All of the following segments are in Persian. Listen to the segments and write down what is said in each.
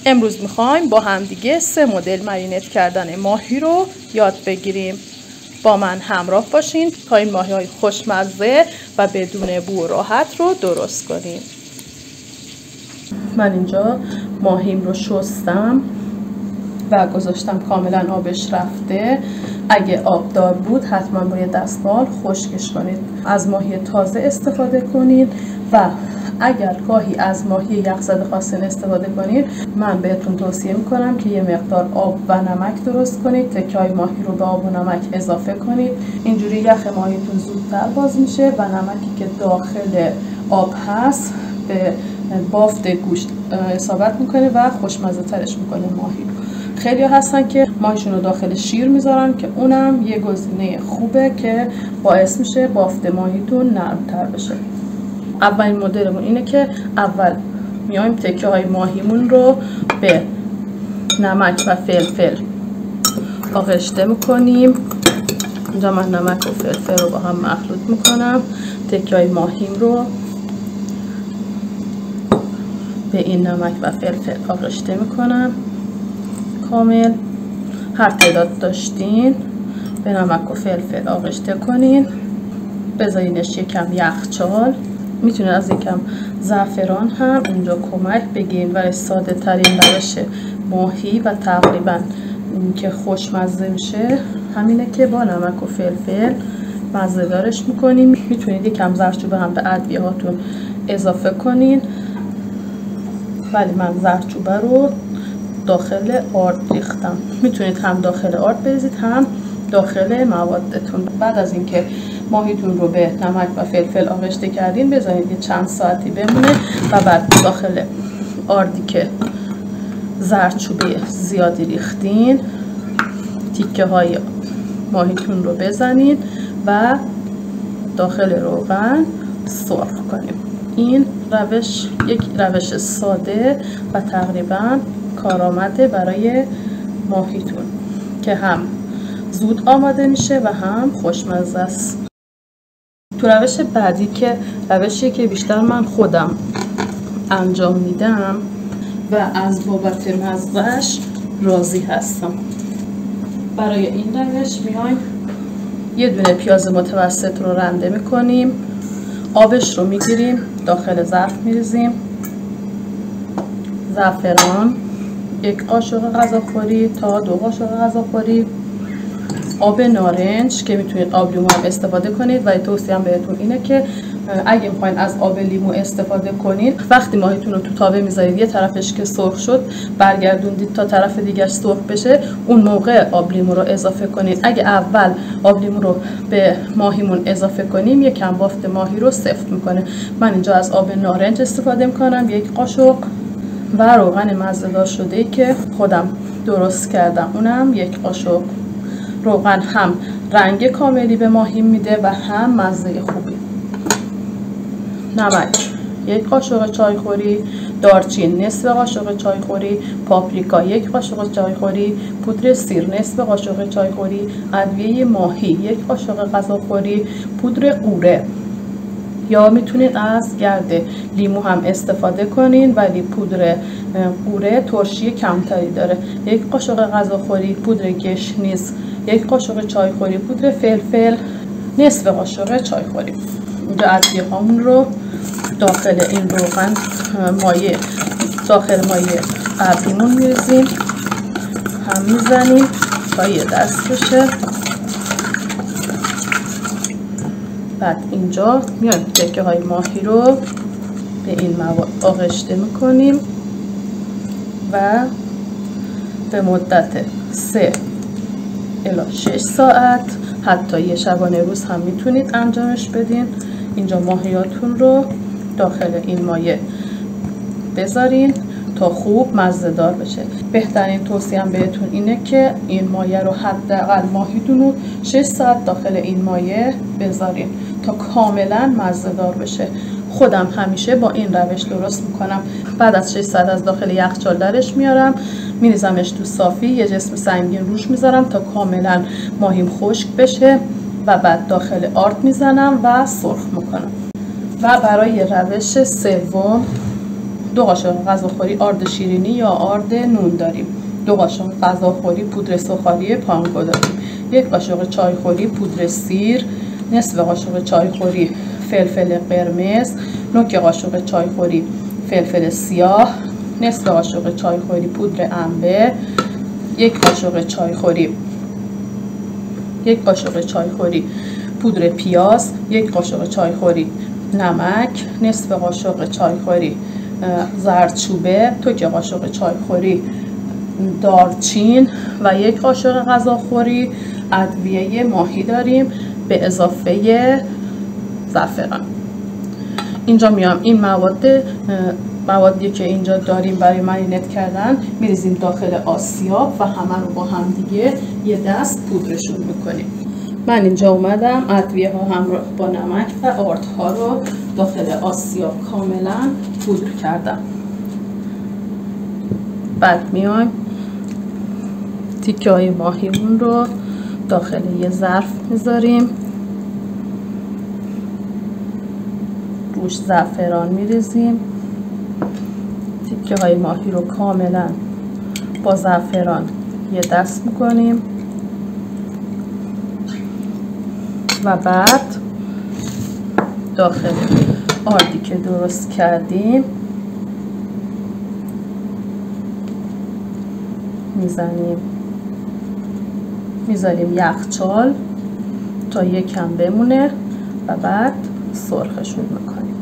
امروز میخوایم با همدیگه 3 مدل مرینت کردن ماهی رو یاد بگیریم. با من همراه باشین تا این ماهی‌های خوشمزه و بدون بو راحت رو درست کنیم. من اینجا ماهیم رو شستم و گذاشتم کاملا آبش رفته. اگه آبدار بود حتما با یه دستمال خشکش کنید. از ماهی تازه استفاده کنید و اگر گاهی از ماهی یخزده خواستین استفاده کنید، من بهتون توصیه میکنم که یه مقدار آب و نمک درست کنید. تکه‌های ماهی رو به آب و نمک اضافه کنید. اینجوری یخ ماهیتون زودتر باز میشه و نمکی که داخل آب هست به بافت گوشت اصابت میکنه و خوشمزه ترش میکنه ماهی. خیلی هستن که ماهیشون رو داخل شیر میذارن که اونم یه گزینه خوبه که باعث میشه بافت ماهیتون نرمتر بشه. اولین مدلمون اینه که اول میایم تکه های ماهیمون رو به نمک و فلفل آغشته میکنیم. اینجا من نمک و فلفل رو با هم مخلوط میکنم. تکه های ماهیم رو به این نمک و فلفل آغشته میکنم کامل. هر تعداد داشتین به نمک و فلفل آغشته کنین. بذارینش یکم یخچال. میتونید از یکم زعفران هم اینجا کمک بگیرین، ولی ساده ترین روش ماهی و تقریبا که خوشمزه میشه همینه که با نمک و فلفل مزه دارش میکنیم. میتونید یکم زردچوبه هم به ادویه هاتون اضافه کنین، ولی من زردچوبه رو داخل آرد ریختم. میتونید هم داخل آرد بریزید هم داخل موادتون. بعد از اینکه ماهیتون رو به نمک و فلفل آغشته کردین بذارید یه چند ساعتی بمونه و بعد داخل آردی که زردچوبه زیادی ریختین تیکه های ماهیتون رو بزنین و داخل روغن سرخ کنیم. این روش یک روش ساده و تقریبا کارآمده برای ماهیتون که هم زود آماده میشه و هم خوشمزه است. تو روش بعدی که روشیه که بیشتر من خودم انجام میدم و از بابت مزهش راضی هستم. برای این روش میایم یه دونه پیاز متوسط رو رنده میکنیم. آبش رو میگیریم داخل ظرف میریزیم. زعفران 1 قاشق غذاخوری تا 2 قاشق غذاخوری. آب نارنج که میتونید آب لیمو هم استفاده کنید، ولی توصیه‌ام بهتون اینه که اگه میخواین از آب لیمو استفاده کنید، وقتی ماهیتون رو تو تاوه میذارید یه طرفش که سرخ شد برگردوندید تا طرف دیگه سرخ بشه، اون موقع آب لیمو رو اضافه کنید. اگه اول آب لیمو رو به ماهیمون اضافه کنیم یکم بافت ماهی رو سفت میکنه. من اینجا از آب نارنج استفاده میکنم 1 قاشق و روغن مزه‌دار شده‌ای که خودم درست کردم اونم 1 قاشق. روغن هم رنگ کاملی به ماهی میده و هم مزه خوبی. نمک 1 قاشق چایخوری، دارچین نصف قاشق چایخوری، پاپریکا 1 قاشق چایخوری، پودر سیر نصف قاشق چایخوری، ادویه ماهی 1 قاشق غذاخوری، پودر قوره یا میتونید از گرد لیمو هم استفاده کنین، ولی پودر قوره ترشی کمتری داره. 1 قاشق غذاخوری، پودر گشنیز 1 قاشق چایخوری، پودر فلفل نصف قاشق چایخوری. اینجا ادویه هامون رو داخل این روغن داخل مایه ابریمون میریزیم، هم میزنیم تا یه دست بشه. بعد اینجا میایم تکه های ماهی رو به این مواد آغشته میکنیم و به مدت 3 الی 6 ساعت حتی یه شبانه روز هم میتونید انجامش بدین. اینجا ماهیاتون رو داخل این مایه بذارین تا خوب مزه دار بشه. بهترین توصیه‌ام بهتون اینه که این مایه رو حداقل ماهیتون رو 6 ساعت داخل این مایه بذارین تا کاملا مزه دار بشه. خودم همیشه با این روش درست میکنم. بعد از 6 ساعت از داخل یخچال درش میارم، میریزمش تو صافی، یه جسم سنگین روش میذارم تا کاملا ماهیم خشک بشه و بعد داخل آرد میزنم و سرخ میکنم. و برای روش سوم 2 قاشق غذاخوری آرد شیرینی یا آرد نون داریم. 2 قاشق غذاخوری پودر سوخالی پانکو داریم. 1 قاشق چایخوری پودر سیر، نصف قاشق چایخوری فلفل قرمز، نوک قاشق چایخوری فلفل سیاه، نصف قاشق چایخوری پودر انبه، 1 قاشق چایخوری پودر پیاز، 1 قاشق چایخوری نمک، نصف قاشق چایخوری زردچوبه، توک قاشق چایخوری دارچین و 1 قاشق غذاخوری ادویه ماهی داریم به اضافه زعفران. اینجا میام این موادی که اینجا داریم برای مرینت کردن میریزیم داخل آسیاب و همه رو با هم دیگه یه دست پودرشون میکنیم. من اینجا اومدم ادویه ها همراه با نمک و آردها رو داخل آسیاب کاملا پودر کردم. بعد میایم تیکه های ماهیمون رو داخل یه ظرف میذاریم، روش زعفران میریزیم، تیکه های ماهی رو کاملا با زعفران یه دست میکنیم و بعد داخل آردی که درست کردیم میذاریم یخچال تا یکم بمونه و بعد سرخشون میکنیم.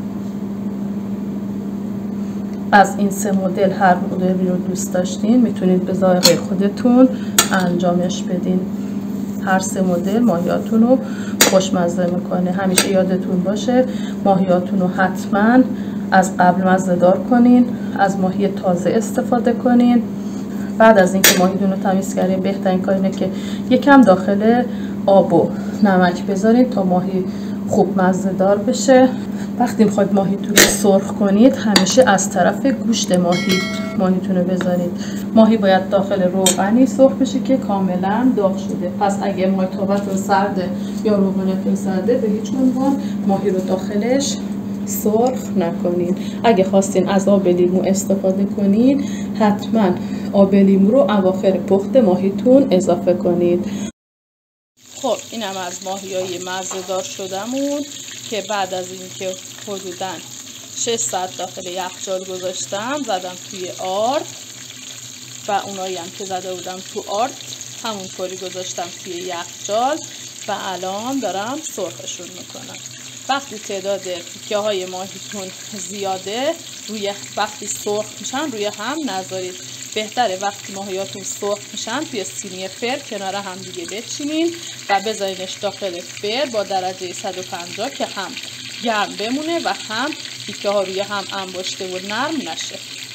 از این 3 مدل هر مدلی رو دوست داشتین میتونید به ذائقه خودتون انجامش بدین. هر 3 مدل ماهیاتون رو خوشمزه میکنه. همیشه یادتون باشه ماهیاتون رو حتما از قبل مزه دار کنین، از ماهی تازه استفاده کنین. بعد از اینکه ماهیتون رو تمیز کردین بهترین کار اینه که یکم داخل آب و نمک بذارید تا ماهی خوب مزه دار بشه. وقتی میخواید ماهیتون رو سرخ کنید همیشه از طرف گوشت ماهیتون رو بذارید. ماهی باید داخل روغنی سرخ بشه که کاملا داغ شده. پس اگه ماهی تابتون سرده یا روغنتون سرده به هیچ عنوان ماهی رو داخلش سرخ نکنید. اگه خواستین از آب لیمو استفاده کنید حتما آب لیمو رو اواخر پخت ماهیتون اضافه کنید. خب اینم از ماهیای مزه‌دار شدمون که بعد از اینکه حدوداً 6 ساعت داخل یخچال گذاشتم زدم توی آرد و اونایی هم که زده بودم تو آرد همونطوری گذاشتم توی یخچال و الان دارم سرخشون میکنم. وقتی تعداد تیکه های ماهیتون زیاده وقتی سرخ میشن روی هم نذارید. بهتره وقتی ماهیاتون سرخ میشن توی سینی فر کنار هم دیگه بچینین و بذارینش داخل فر با درجه 150 که هم گرم بمونه و هم تیکه ها روی هم انباشته و نرم نشه.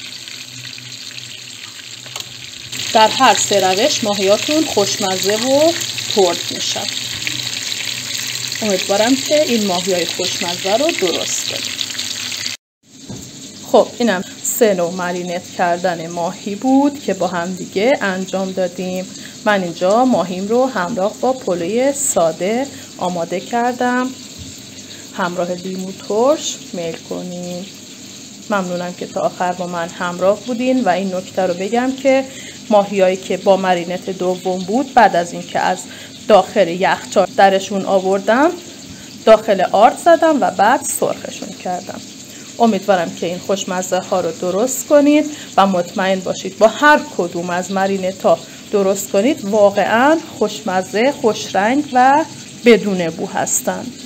در هر 3 روش ماهیاتون خوشمزه و ترد میشن. امیدوارم که این ماهیای خوشمزه رو درست کنید. خب اینم 3 نوع مرینت کردن ماهی بود که با هم دیگه انجام دادیم. من اینجا ماهیم رو همراه با پلوی ساده آماده کردم. همراه لیمو ترش میل کنین. ممنونم که تا آخر با من همراه بودین و این نکته رو بگم که ماهیایی که با مرینت دوم بود بعد از اینکه از داخل یخچال درشون آوردم داخل آرد زدم و بعد سرخشون کردم. امیدوارم که این خوشمزه ها رو درست کنید و مطمئن باشید با هر کدوم از مرینت ها درست کنید واقعا خوشمزه، خوشرنگ و بدون بو هستن.